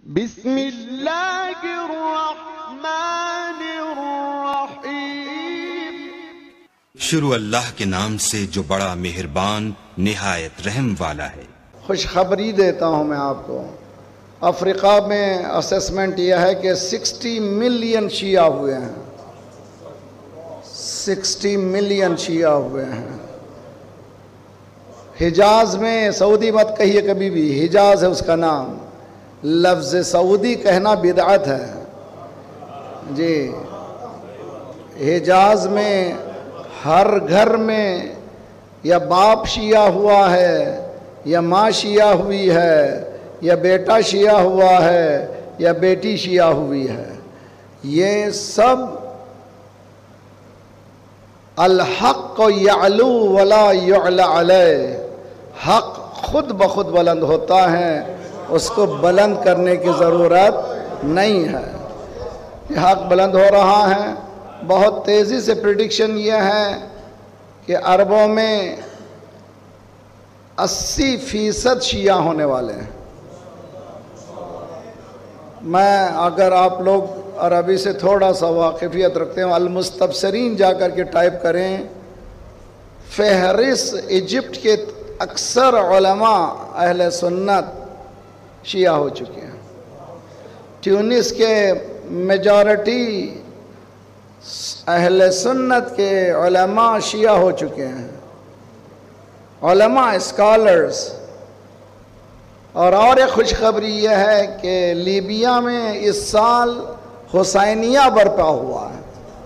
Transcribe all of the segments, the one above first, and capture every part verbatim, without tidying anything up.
بسم اللہ الرحمن الرحیم۔ شروع اللہ کے نام سے جو بڑا مہربان نہایت رحم والا ہے۔ خوشخبری دیتا ہوں میں آپ کو، افریقہ میں اسیسمنٹ یہ ہے کہ سکسٹی ملین شیعہ ہوئے ہیں، سکسٹی ملین شیعہ ہوئے ہیں۔ حجاز میں، سعودی مت کہیے کبھی بھی، حجاز ہے اس کا نام، لفظ سعودی کہنا بدعت ہے جی۔ حجاز میں ہر گھر میں یا باپ شیعہ ہوا ہے یا ماں شیعہ ہوئی ہے یا بیٹا شیعہ ہوا ہے یا بیٹی شیعہ ہوئی ہے، یہ سب الحق یعلو ولا یعلی علیہ، حق خود بخود بلند ہوتا ہے، اس کو بلند کرنے کی ضرورت نہیں ہے۔ یہ حق بلند ہو رہا ہے، بہت تیزی سے پریڈکشن یہ ہے کہ عربوں میں اسی فیصد شیعہ ہونے والے ہیں۔ میں اگر آپ لوگ عربی سے تھوڑا سا واقفیت رکھتے ہیں، المستبصرین جا کر کے ٹائپ کریں، فہرست ایجپٹ کے اکثر علماء اہل سنت شیعہ ہو چکے ہیں، ٹیونس کے میجارٹی اہل سنت کے علماء شیعہ ہو چکے ہیں، علماء اسکالرز۔ اور اور ایک خوشخبری یہ ہے کہ لیبیا میں اس سال حسینیہ برپا ہوا ہے،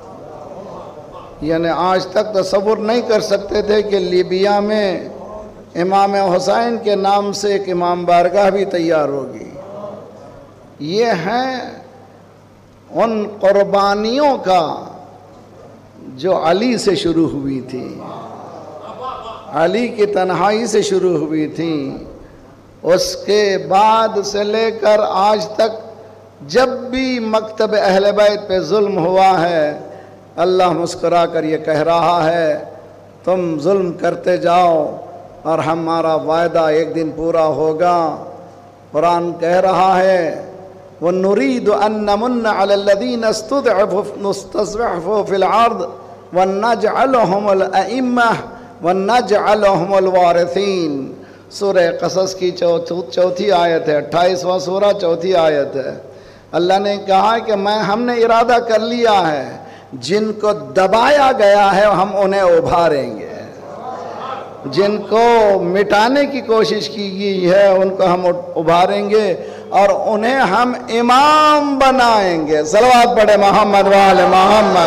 یعنی آج تک تصور نہیں کر سکتے تھے کہ لیبیا میں امام حسین کے نام سے ایک امام بارگاہ بھی تیار ہوگی۔ یہ ہیں ان قربانیوں کا جو علی سے شروع ہوئی تھی، علی کی تنہائی سے شروع ہوئی تھی، اس کے بعد سے لے کر آج تک جب بھی مکتب اہل بیت پہ ظلم ہوا ہے، اللہ مسکرا کر یہ کہہ رہا ہے تم ظلم کرتے جاؤ اور ہمارا وعدہ ایک دن پورا ہوگا۔ قرآن کہہ رہا ہے وَنُرِيدُ أَن نَّمُنَّ عَلَى الَّذِينَ اسْتُضْعِفُوا فِي الْأَرْضِ وَنَجْعَلَهُمُ الْأَئِمَّةَ وَنَجْعَلَهُمُ الْوَارِثِينَ۔ سورہ قصص کی چوتھی آیت ہے، اٹھائیسواں سورہ چوتھی آیت ہے۔ اللہ نے کہا کہ میں ہم نے ارادہ کر لیا ہے، جن کو دبایا گیا ہے ہم انہیں ابھاریں گے، جن کو مٹانے کی کوشش کی گئی ہے ان کو ہم ابھاریں گے اور انہیں ہم امام بنائیں گے۔ صلوات پڑھے محمد وآل محمد۔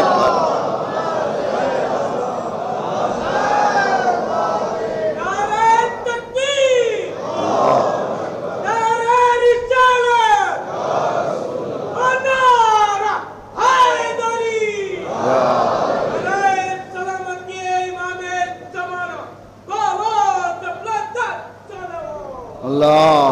اللہ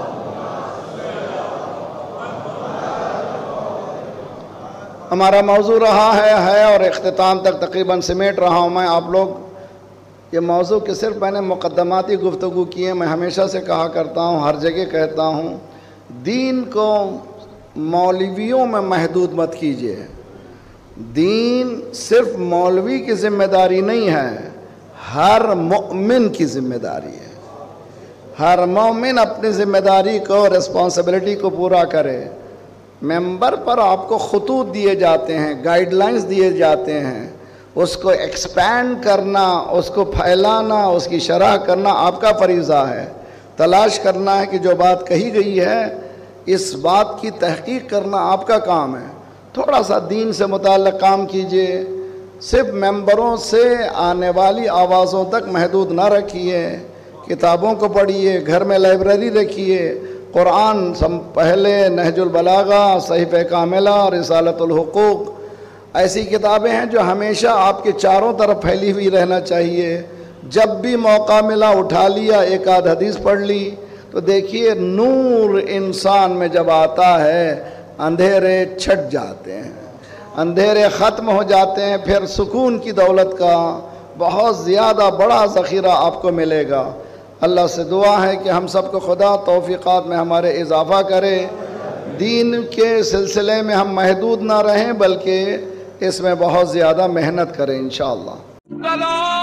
ہمارا موضوع رہا ہے ہے اور اختتام تک تقریباً سمیٹ رہا ہوں میں۔ آپ لوگ یہ موضوع کہ صرف میں نے مقدماتی گفتگو کی ہے، میں ہمیشہ سے کہا کرتا ہوں، ہر جگہ کہتا ہوں، دین کو مولویوں میں محدود مت کیجیے۔ دین صرف مولوی کی ذمہ داری نہیں ہے، ہر مؤمن کی ذمہ داری ہے۔ ہر مومن اپنی ذمہ داری کو، ریسپانسبلٹی کو پورا کرے۔ ممبر پر آپ کو خطوط دیے جاتے ہیں، گائیڈ لائنز دیے جاتے ہیں، اس کو ایکسپینڈ کرنا، اس کو پھیلانا، اس کی شرح کرنا آپ کا فریضہ ہے۔ تلاش کرنا ہے کہ جو بات کہی گئی ہے اس بات کی تحقیق کرنا آپ کا کام ہے۔ تھوڑا سا دین سے متعلق کام کیجئے، صرف ممبروں سے آنے والی آوازوں تک محدود نہ رکھیے۔ کتابوں کو پڑھیے، گھر میں لائبریری رکھیے، قرآن پہلے، نہج البلاغہ، صحیفہ کاملہ، رسالۃ الحقوق، ایسی کتابیں ہیں جو ہمیشہ آپ کے چاروں طرف پھیلی ہوئی رہنا چاہیے۔ جب بھی موقع ملا اٹھا لیا، ایک آدھ حدیث پڑھ لی، تو دیکھیے نور انسان میں جب آتا ہے اندھیرے چھٹ جاتے ہیں، اندھیرے ختم ہو جاتے ہیں، پھر سکون کی دولت کا بہت زیادہ بڑا ذخیرہ آپ کو ملے گا۔ اللہ سے دعا ہے کہ ہم سب کو خدا توفیقات میں ہمارے اضافہ کرے، دین کے سلسلے میں ہم محدود نہ رہیں بلکہ اس میں بہت زیادہ محنت کریں انشاءاللہ.